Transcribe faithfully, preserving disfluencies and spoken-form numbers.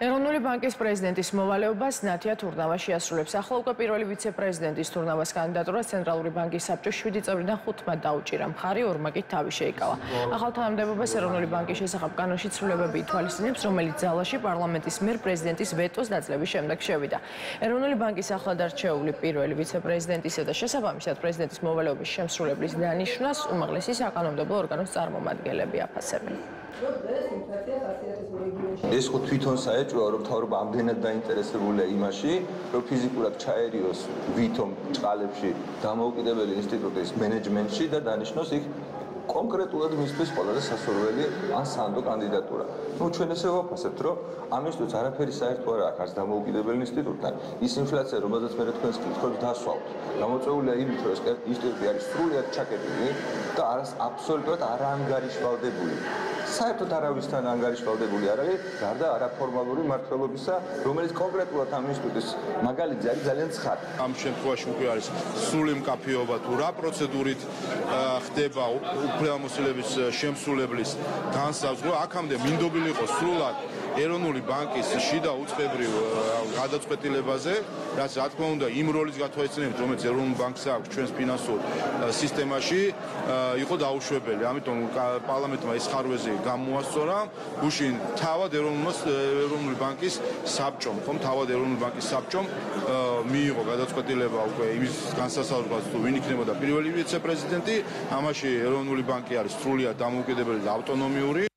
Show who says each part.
Speaker 1: ეროვნული ბანკის პრეზიდენტის მოვალეობას ნათია თურნავა შეასრულებს. ახლა უკვე პირველი ვიცე-პრეზიდენტის თურნავას კანდიდატურას ცენტრალური ბანკის საბჭოს შვიდი წევრიდან ხუთმა დაუჭირა. მხარი ორმა კი თავი შეიკავა. ახალ თანამდებობას ეროვნული ბანკის შესახებ კანონში ცვლილებები ითვალისწინებს, რომელიც ძალაში პარლამენტის მიერ პრეზიდენტის ვეტოს დაძლევის შემდეგ შევიდა. ეროვნული ბანკის ახლად არჩეული პირველი ვიცე-პრეზიდენტისა და შესაბამისად პრეზიდენტის მოვალეობის შემსრულებლის დანიშვნას უმაღლესი საკანონმდებლო ორგანოს წარმომადგენლები აფასებენ.
Speaker 2: ეს ხო თვითონ საეჭვოა, რომ მთავრობა ამდენად დაინტერესებულია იმაში, რომ ფიზიკურად ჩაერიოს ვითომ ჭყალებში დამოუკიდებელი ინსტიტუტის მენეჯმენტში და დანიშნოს იქ კონკრეტულად მისთვის ყველაზე სასურველი ან სანდო კანდიდატურა. ნუ ჩვენ ესე ვაფასებთ, რომ ამისთვის არაფერი საერთო არ აქვს დამოუკიდებელი ინსტიტუტთან. ის ინფლაცია, რომელზეც მე თქვენს კითხვებს დასვავთ, გამოწვეულია იმით, რომ ეს ინსტიტუტი არის სრულიად ჩაკეტილი და არის აბსოლუტურად არაანგარიშვალდებული. საერთოდ არავისთან ანგარიშვალდებული არ არის, გარდა არაფორმალური მმართველობისა, რომელიც კონკრეტულად ამ ინსტიტუტის მაგალითზე არის ძალიან ცხადი.
Speaker 3: ამ შემთხვევაში უკვე არის სრული მკაფიობა თუ რა პროცედურით ხდება უფლებამოსილების შემსრულებლის განსაზღვრა. აქამდე მინდობილი იყო სრულად ეროვნული ბანკის შიდა უწყებრივ გადაწყვეტილებაზე, რაც რა თქმა უნდა იმ როლის გათვალისწინებით, რომელიც ეროვნულ ბანკს აქვს ჩვენს ფინანსურ სისტემაში, იყო დაუშვებელი. ამიტომ პარლამენტმა ეს ხარვეზი გამოასწორა. გუშინ თავად ეროვნული ბანკის საბჭომ, ხომ თავად ეროვნული ბანკის საბჭომ მიიღო გადაწყვეტილება უკვე იმის განსასაზღვრად, თუ ვინ იქნებოდა პირველი ვიცე-პრეზიდენტი. ამაში ეროვნული ბანკი არის სრულიად დამოუკიდებელი და ავტონომიური.